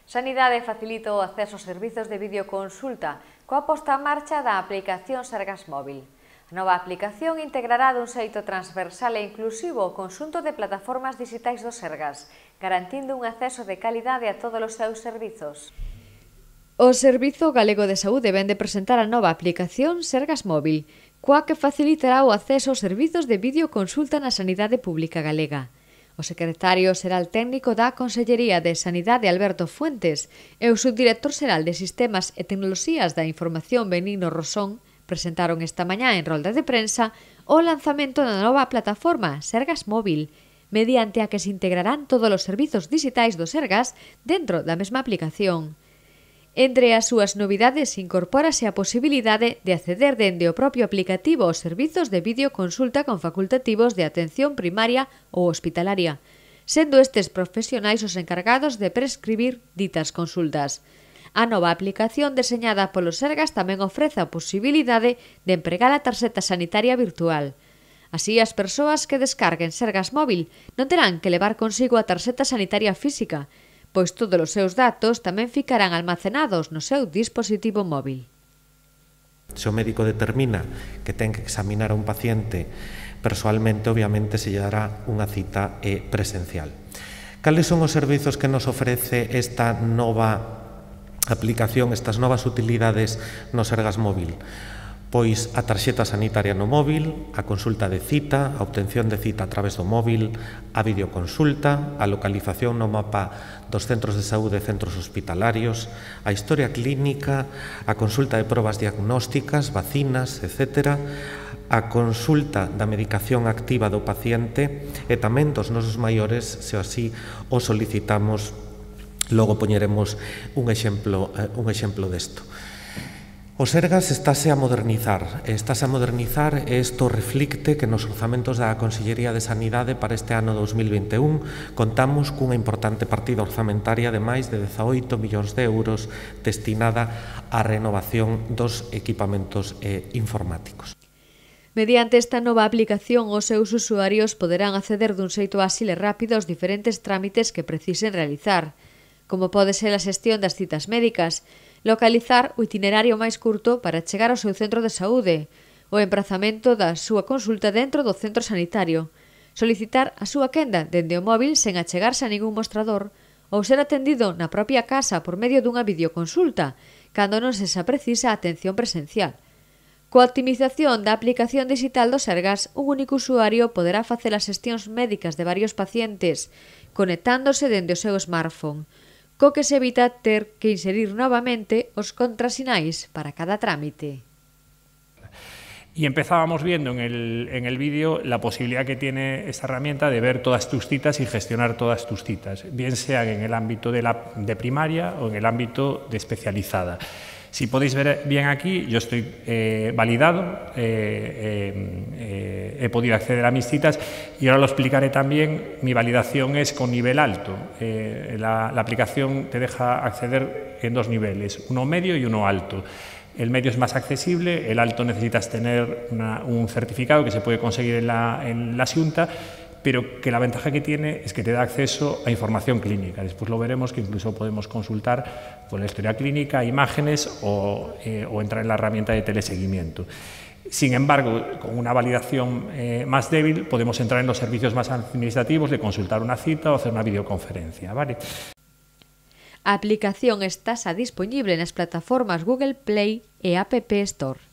Sanidade facilita o acceso aos servizos de videoconsulta coa posta en marcha da aplicación Sergas Móvil. A nova aplicación integrará dun xeito transversal e inclusivo o conxunto de plataformas digitais do Sergas, garantindo un acceso de calidade a todos os seus servizos. O Servizo Galego de Saúde vén de presentar a nova aplicación Sergas Móvil, coa que facilitará o acceso aos servizos de videoconsulta na sanidade pública galega. O secretario xeral técnico da Consellería de Sanidade, Alberto Fuentes, e o subdirector xeral de Sistemas e Tecnoloxías da Información, Benigno Rosón, presentaron esta mañá en rolda de prensa o lanzamento da nova plataforma Sergas Móvil, mediante a que se integrarán todos os servizos digitais do Sergas dentro da mesma aplicación. Entre as súas novidades incorpórase a posibilidade de acceder dende o propio aplicativo aos servizos de videoconsulta con facultativos de atención primaria ou hospitalaria, sendo estes profesionais os encargados de prescribir ditas consultas. A nova aplicación deseñada polo Sergas tamén ofrece a posibilidade de empregar a tarxeta sanitaria virtual. Así, as persoas que descarguen Sergas Móvil non terán que levar consigo a tarxeta sanitaria física, pois todos os seus datos tamén ficarán almacenados no seu dispositivo móvil. Se o médico determina que ten que examinar a un paciente persoalmente, obviamente se lle dará unha cita presencial. Cales son os servizos que nos ofrece esta nova aplicación, estas novas utilidades no Sergas Móvil? Pois a tarxeta sanitaria no móvil, a consulta de cita, a obtención de cita a través do móvil, a videoconsulta, a localización no mapa dos centros de saúde e centros hospitalarios, a historia clínica, a consulta de probas diagnósticas, vacinas, etc., a consulta da medicación activa do paciente e tamén dos nosos maiores, se así o solicitamos. Logo poñeremos un exemplo desto. O Sergas estáse a modernizar e isto reflicte que nos orzamentos da Consellería de Sanidade para este ano 2021 contamos cunha importante partida orzamentaria de máis de 18 millóns de euros destinada á renovación dos equipamentos informáticos. Mediante esta nova aplicación, os seus usuarios poderán acceder dun xeito áxil e rápido aos diferentes trámites que precisen realizar, como pode ser a xestión das citas médicas, localizar o itinerario máis curto para chegar ao seu centro de saúde, o emprazamento da súa consulta dentro do centro sanitario, solicitar a súa quenda dende o móvil sen achegarse a ningún mostrador ou ser atendido na propia casa por medio dunha videoconsulta, cando non se precisa atención presencial. Coa optimización da aplicación digital do Sergas, un único usuario poderá facer as xestións médicas de varios pacientes, conectándose dende o seu smartphone, co que se evita ter que inserir novamente os contrasinais para cada trámite. Y empezábamos viendo en el vídeo la posibilidad que tiene esta herramienta de ver todas tus citas y gestionar todas tus citas, bien sean en el ámbito de primaria o en el ámbito de especializada. Si podéis ver bien aquí, yo estoy validado, he podido acceder a mis citas y ahora lo explicaré también. Mi validación es con nivel alto. La aplicación te deja acceder en dos niveles, uno medio y uno alto. El medio es más accesible, el alto necesitas tener un certificado que se puede conseguir en la Xunta, pero que la ventaja que tiene es que te da acceso a información clínica. Después lo veremos, que incluso podemos consultar por la historia clínica, imágenes o entrar en la herramienta de teleseguimiento. Sin embargo, con una validación más débil, podemos entrar en los servicios más administrativos de consultar una cita o hacer una videoconferencia, ¿vale? A aplicación está xa dispoñible nas plataformas Google Play e App Store.